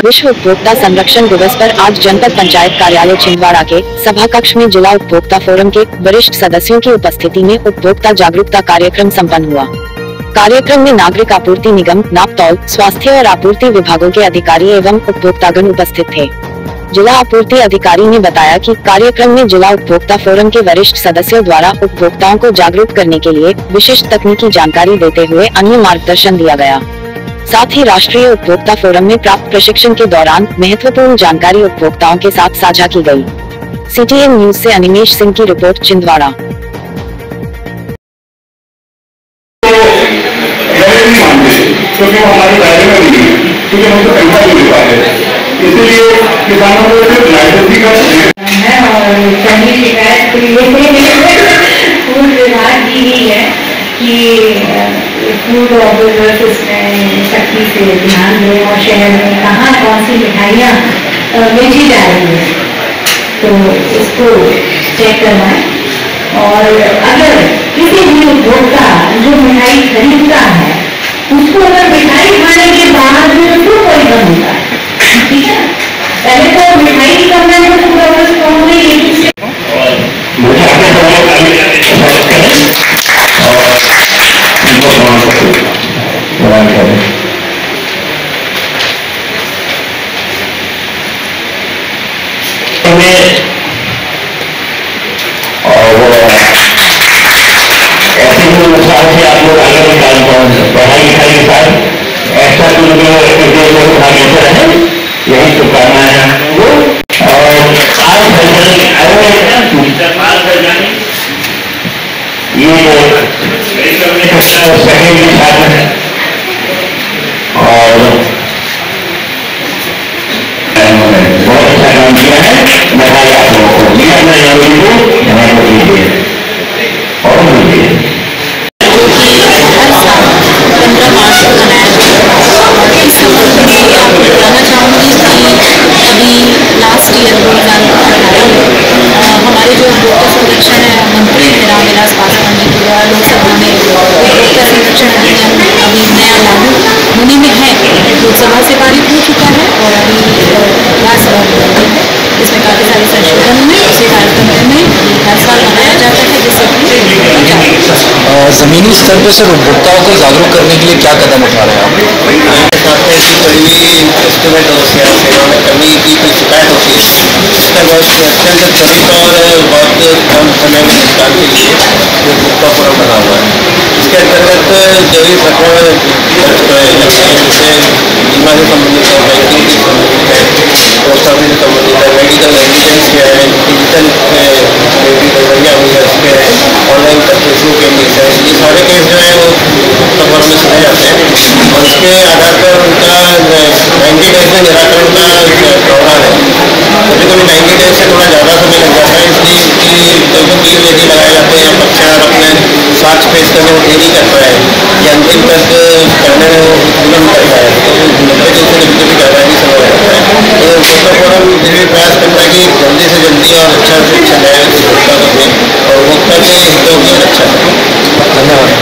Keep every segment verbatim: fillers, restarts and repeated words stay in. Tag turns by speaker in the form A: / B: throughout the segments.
A: विश्व उपभोक्ता संरक्षण दिवस पर आज जनपद पंचायत कार्यालय छिंदवाड़ा के सभा कक्ष में जिला उपभोक्ता फोरम के वरिष्ठ सदस्यों की उपस्थिति में उपभोक्ता जागरूकता कार्यक्रम संपन्न हुआ। कार्यक्रम में नागरिक आपूर्ति निगम, नापतौल, स्वास्थ्य और आपूर्ति विभागों के अधिकारी एवं उपभोक्तागण उपस्थित थे। जिला आपूर्ति अधिकारी ने बताया कि कार्यक्रम में जिला उपभोक्ता फोरम के वरिष्ठ सदस्यों द्वारा उपभोक्ताओं को जागरूक करने के लिए विशिष्ट तकनीकी जानकारी देते हुए अन्य मार्गदर्शन दिया गया। साथ ही राष्ट्रीय उपभोक्ता फोरम में प्राप्त प्रशिक्षण के दौरान महत्वपूर्ण जानकारी उपभोक्ताओं के साथ साझा की गई। सीटीएन न्यूज से अनिमेश सिंह की रिपोर्ट, छिंदवाड़ा।
B: क्योंकि वो हमारे दायरे में नहीं है, क्योंकि हम तो पैसा नहीं दे पाते, इसलिए किसानों को सिर्फ लाइसेंसी का है और पहली शिकायत के लिए फूड विभाग की ही है कि फूड ऑफिसर्स इसमें सख्ती से ध्यान दें और शहर में कहाँ कौन सी मिठाइयाँ बेची जा रही है तो इसको चेक करवाएं। और अगर किसी भी उपभोक्ता जो मिठाई खरीदता है उसको अगर मिठाई खाने के बाद भी उसको कोई गम होता है, ठीक है, पहले तो मिठाई करना है तो पूरा बस कौन नहीं लेकिन आप लोग आगे निकाल पढ़ाई लिखाई के साथ ऐसा कुछ रहे, यही शुभकामना है आपको। और ये सेकेंड छात्र है और बहुत अच्छा काम किया है। बधाई आप लोगों को, ये अपना जरूरी को ध्यान दीजिए और बोलिए।
C: लास्ट ईयर दो हज़ार अठारह में हमारे जो उपभोक्ता संरक्षण मंत्री रामविलास पासवान जी के द्वारा लोकसभा में उपभोक्ता संरक्षण अधिनियम अभी नया लागू होने में है, लोकसभा से पारित हो चुका है और अभी राज्यसभा में है। इसमें काफ़ी सारे संशोधन हुए, उसी कार्यक्रम में हर साल मनाया जाता है जिससे
D: जमीनी स्तर पर सर उपभोक्ताओं को जागरूक करने के लिए क्या कदम उठा रहे हैं आप?
E: ऐसी कोई एस्टिमेट हो या सेवा में कमी की कोई शिकायत होती है, इसका बहुत अत्यंत त्वरित और बहुत कम समय में निपटान के लिए उपभोक्ता फोरम बना हुआ है। इसके अंतर्गत जो भी प्रकरण जैसे बीमा से संबंधित है, बैंकिंग से संबंधित है, पोस्ट ऑफिस से संबंधित है, मेडिकल नेग्लिजेंस के है, डिजिटल गड़बड़ियाँ हुई है उसके है, ऑनलाइन परचेसिंग के केस है, ये सारे केस जो है वो उपभोक्ता फोरम में सुने जाते हैं और उसके आधार पर उनका नाइन्टी डेज में निराकरण का प्रावधान है। कभी कभी नाइन्टी डेज से थोड़ा ज़्यादा समय लग जाता है, इसलिए उनकी जो बिल यदि लगाए जाते हैं पक्षकार अपने साक्ष्य पेश करने में देरी करता है या अंतिम तक करने में विलम्ब करता है तो नब्बे दिन से नब्बे भी ज़्यादा ही समय लगता है। तो उपभोक्ता फोरम ये भी प्रयास करता है कि जल्दी से जल्दी और अच्छा से अच्छा न्याय उपभोक्ता को दें और उपभोक्ता के हितों की रक्षा करें। धन्यवाद।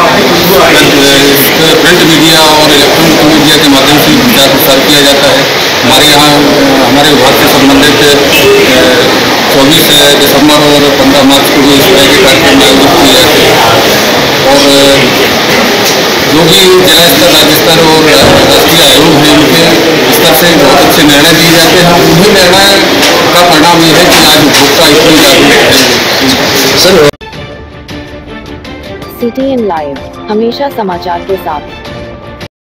F: प्रिंट मीडिया और इलेक्ट्रॉनिक मीडिया के माध्यम से प्रचार प्रसार किया जाता है। हमारे यहाँ हमारे विभाग से संबंधित चौबीस दिसंबर और पंद्रह मार्च को भी इस तरह के कार्यक्रम आयोजित किए जाते हैं और जो भी जिला स्तर, राज्य स्तर और राष्ट्रीय आयोग हैं उनके स्तर से बहुत अच्छे निर्णय दिए जाते हैं। उन्हीं निर्णय का परिणाम ये है कि आज उपभोक्ता इतने जागरूक है।
A: सीटीएन लाइव, हमेशा समाचार के साथ।